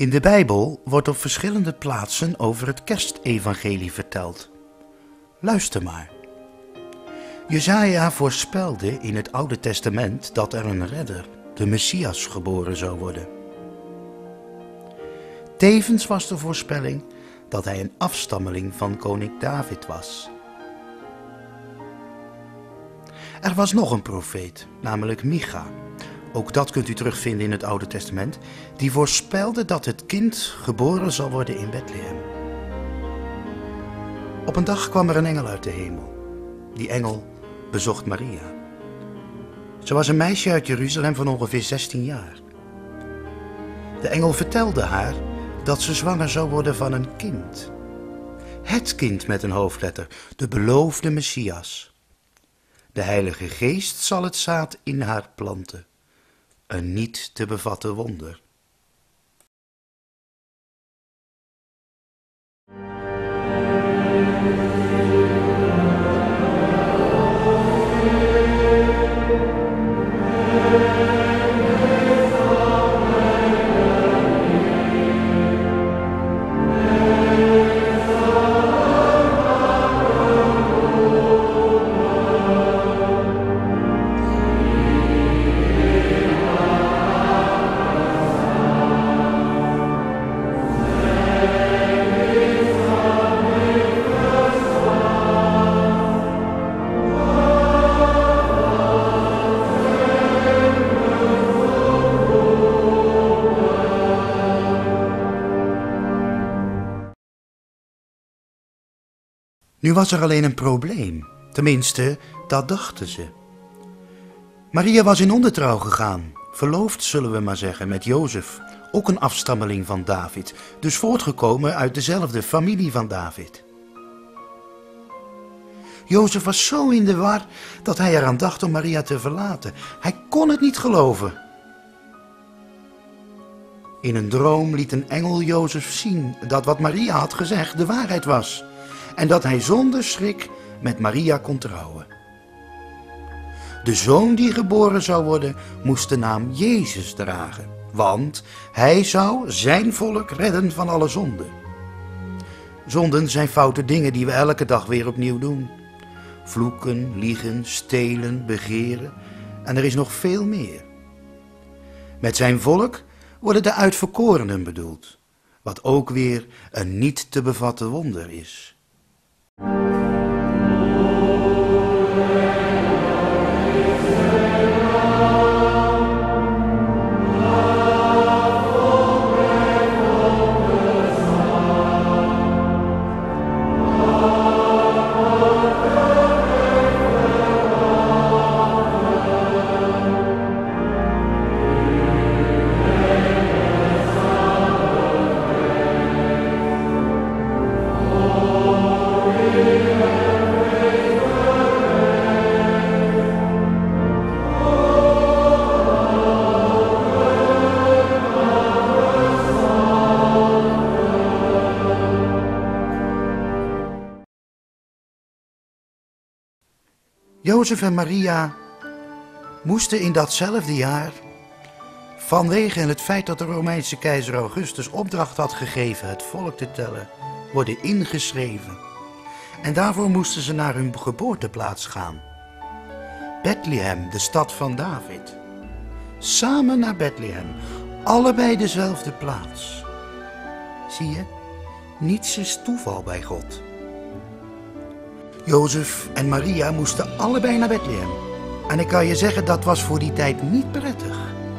In de Bijbel wordt op verschillende plaatsen over het kerstevangelie verteld. Luister maar. Jesaja voorspelde in het Oude Testament dat er een redder, de Messias, geboren zou worden. Tevens was de voorspelling dat hij een afstammeling van koning David was. Er was nog een profeet, namelijk Micha. Ook dat kunt u terugvinden in het Oude Testament, die voorspelde dat het kind geboren zal worden in Bethlehem. Op een dag kwam er een engel uit de hemel. Die engel bezocht Maria. Ze was een meisje uit Jeruzalem van ongeveer 16 jaar. De engel vertelde haar dat ze zwanger zou worden van een kind. Het kind met een hoofdletter, de beloofde Messias. De Heilige Geest zal het zaad in haar planten. Een niet te bevatten wonder. Nu was er alleen een probleem, tenminste, dat dachten ze. Maria was in ondertrouw gegaan, verloofd zullen we maar zeggen, met Jozef, ook een afstammeling van David, dus voortgekomen uit dezelfde familie van David. Jozef was zo in de war dat hij eraan dacht om Maria te verlaten. Hij kon het niet geloven. In een droom liet een engel Jozef zien dat wat Maria had gezegd de waarheid was. En dat hij zonder schrik met Maria kon trouwen. De zoon die geboren zou worden, moest de naam Jezus dragen, want hij zou zijn volk redden van alle zonden. Zonden zijn foute dingen die we elke dag weer opnieuw doen. Vloeken, liegen, stelen, begeren en er is nog veel meer. Met zijn volk worden de uitverkorenen bedoeld, wat ook weer een niet te bevatten wonder is. Jozef en Maria moesten in datzelfde jaar, vanwege het feit dat de Romeinse keizer Augustus opdracht had gegeven het volk te tellen, worden ingeschreven. En daarvoor moesten ze naar hun geboorteplaats gaan. Bethlehem, de stad van David. Samen naar Bethlehem, allebei dezelfde plaats. Zie je, niets is toeval bij God. Jozef en Maria moesten allebei naar Bethlehem. En ik kan je zeggen, dat was voor die tijd niet prettig.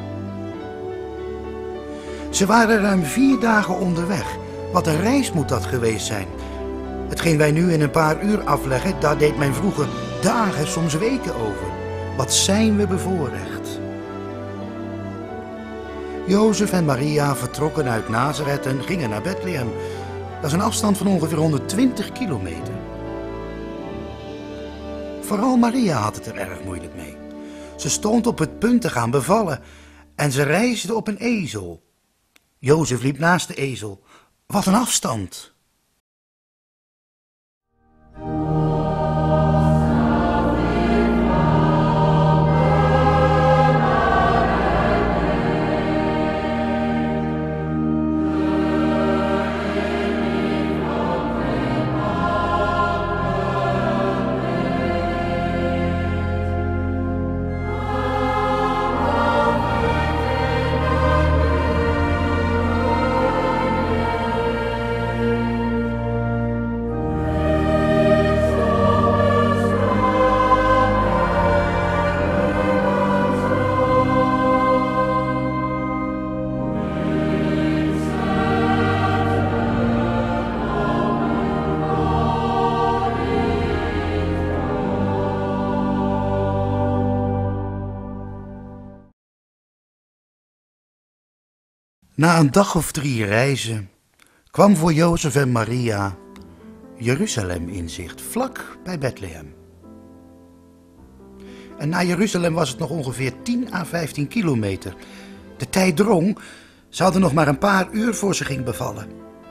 Ze waren ruim 4 dagen onderweg. Wat een reis moet dat geweest zijn. Hetgeen wij nu in een paar uur afleggen, daar deed men vroeger dagen, soms weken over. Wat zijn we bevoorrecht. Jozef en Maria vertrokken uit Nazareth en gingen naar Bethlehem. Dat is een afstand van ongeveer 120 kilometer. Vooral Maria had het er erg moeilijk mee. Ze stond op het punt te gaan bevallen en ze reisde op een ezel. Jozef liep naast de ezel. Wat een afstand! Na een dag of 3 reizen kwam voor Jozef en Maria Jeruzalem in zicht, vlak bij Bethlehem. En naar Jeruzalem was het nog ongeveer 10 à 15 kilometer. De tijd drong, ze hadden nog maar een paar uur voor ze ging bevallen.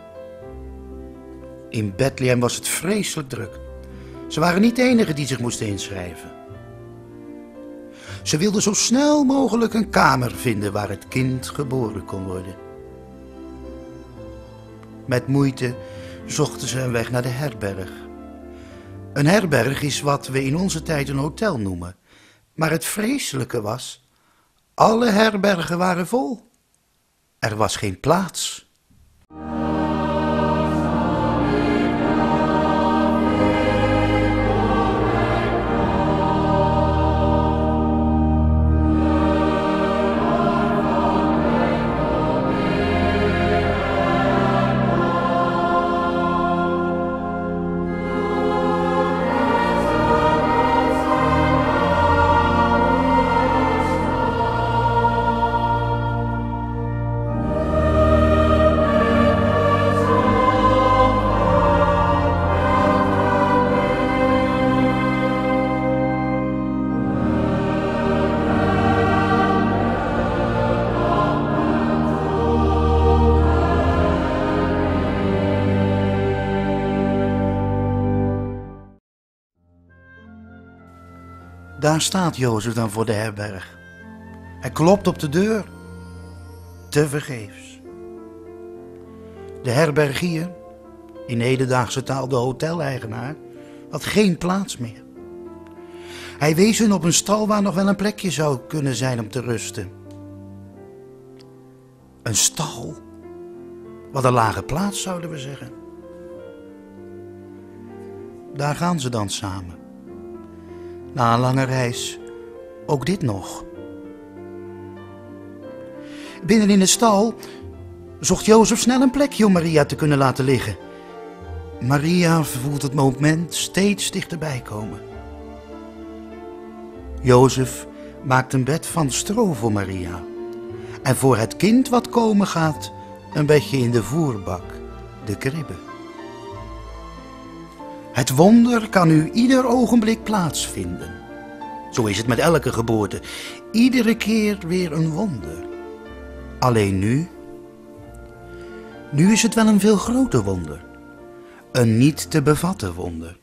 In Bethlehem was het vreselijk druk. Ze waren niet de enigen die zich moesten inschrijven. Ze wilden zo snel mogelijk een kamer vinden waar het kind geboren kon worden. Met moeite zochten ze een weg naar de herberg. Een herberg is wat we in onze tijd een hotel noemen. Maar het vreselijke was, alle herbergen waren vol. Er was geen plaats. Daar staat Jozef dan voor de herberg. Hij klopt op de deur. Tevergeefs. De herbergier, in hedendaagse taal de hoteleigenaar, had geen plaats meer. Hij wees hun op een stal waar nog wel een plekje zou kunnen zijn om te rusten. Een stal? Wat een lage plaats, zouden we zeggen. Daar gaan ze dan samen. Na een lange reis, ook dit nog. Binnen in de stal zocht Jozef snel een plekje om Maria te kunnen laten liggen. Maria voelt het moment steeds dichterbij komen. Jozef maakt een bed van stro voor Maria. En voor het kind wat komen gaat, een bedje in de voerbak, de kribbe. Het wonder kan nu ieder ogenblik plaatsvinden. Zo is het met elke geboorte. Iedere keer weer een wonder. Alleen nu is het wel een veel groter wonder. Een niet te bevatten wonder.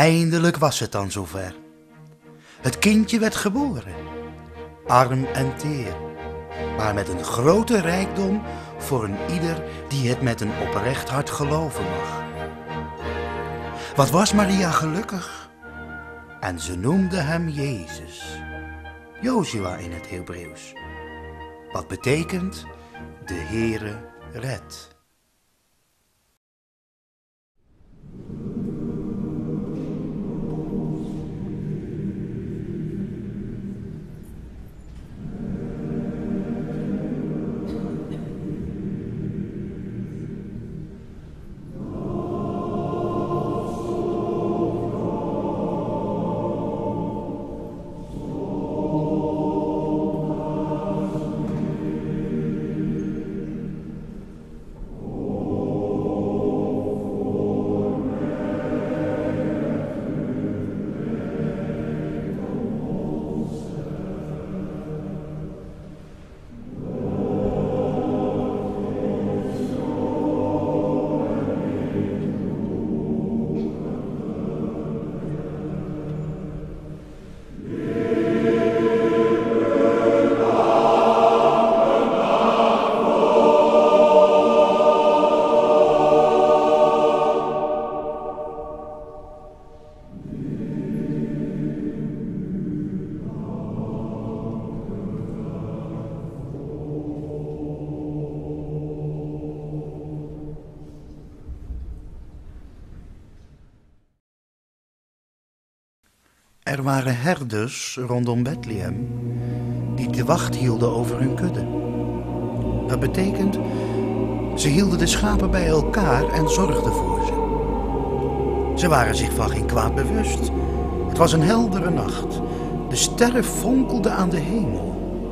Eindelijk was het dan zover. Het kindje werd geboren, arm en teer, maar met een grote rijkdom voor een ieder die het met een oprecht hart geloven mag. Wat was Maria gelukkig? En ze noemde hem Jezus, Joshua in het Hebreeuws, wat betekent de Heere redt. Er waren herders rondom Bethlehem die de wacht hielden over hun kudde. Dat betekent, ze hielden de schapen bij elkaar en zorgden voor ze. Ze waren zich van geen kwaad bewust. Het was een heldere nacht. De sterren fonkelden aan de hemel.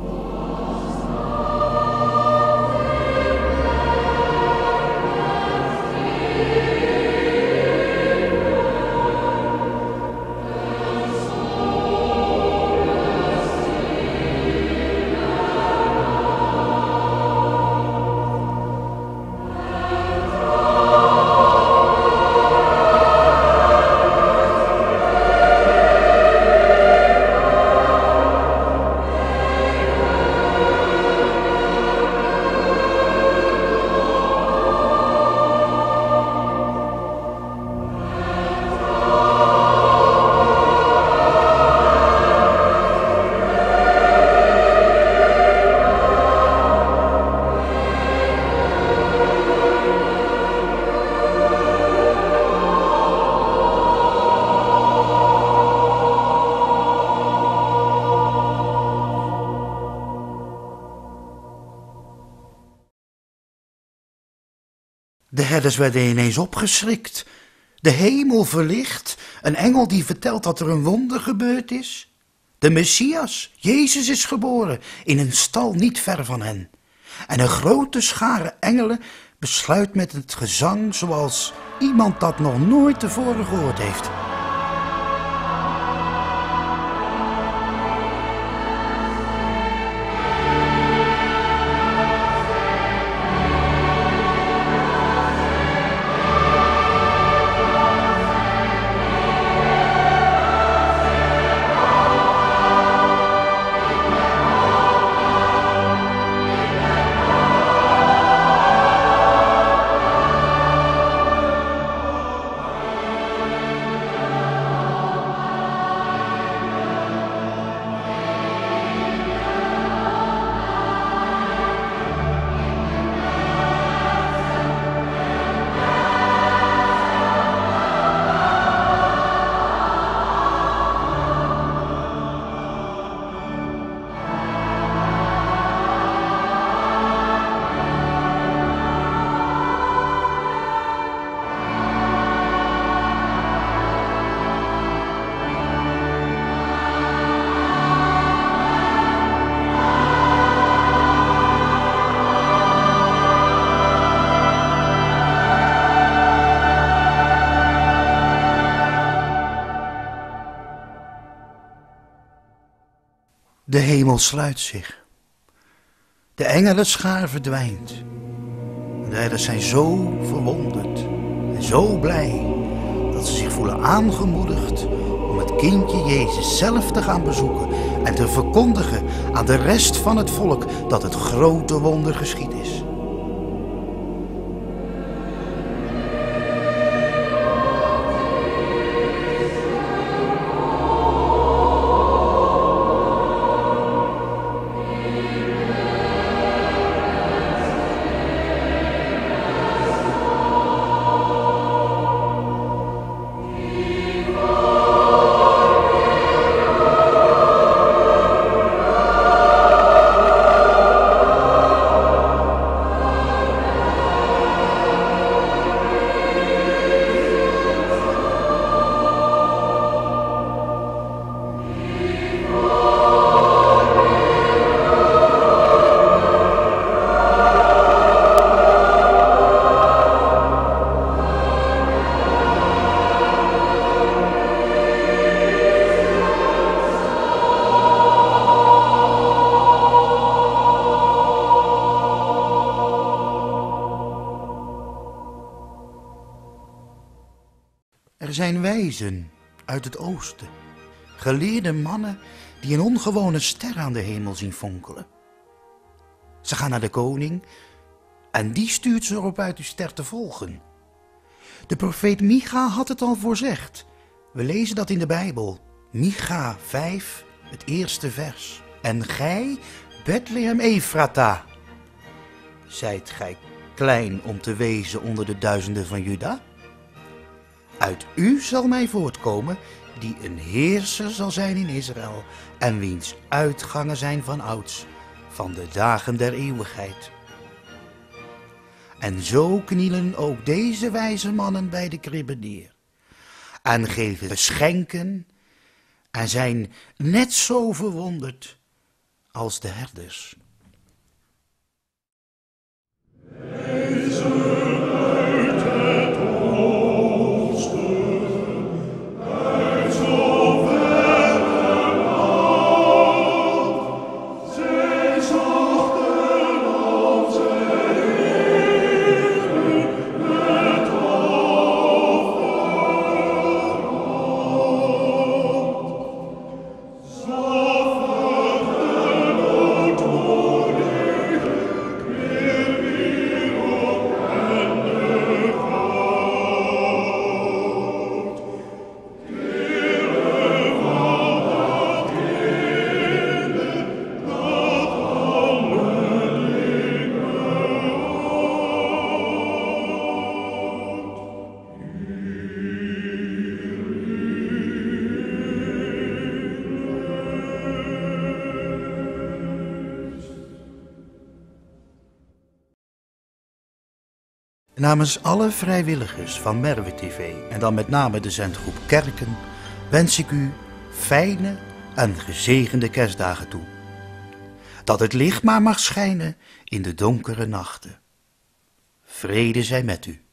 De herders werden ineens opgeschrikt. De hemel verlicht, een engel die vertelt dat er een wonder gebeurd is. De Messias, Jezus, is geboren in een stal niet ver van hen. En een grote schare engelen besluit met het gezang zoals iemand dat nog nooit tevoren gehoord heeft. De hemel sluit zich. De engelenschaar verdwijnt. De herders zijn zo verwonderd en zo blij dat ze zich voelen aangemoedigd om het kindje Jezus zelf te gaan bezoeken en te verkondigen aan de rest van het volk dat het grote wonder geschied is. Er zijn wijzen uit het oosten, geleerde mannen die een ongewone ster aan de hemel zien fonkelen. Ze gaan naar de koning en die stuurt ze erop uit die ster te volgen. De profeet Micha had het al voorzegd. We lezen dat in de Bijbel. Micha 5, het eerste vers. En gij, Bethlehem Ephrata, zijt gij klein om te wezen onder de duizenden van Juda? Uit u zal mij voortkomen, die een heerser zal zijn in Israël, en wiens uitgangen zijn van ouds, van de dagen der eeuwigheid. En zo knielen ook deze wijze mannen bij de kribbe neer, en geven geschenken, en zijn net zo verwonderd als de herders. Namens alle vrijwilligers van Merwe TV en dan met name de zendgroep Kerken wens ik u fijne en gezegende kerstdagen toe. Dat het licht maar mag schijnen in de donkere nachten. Vrede zij met u.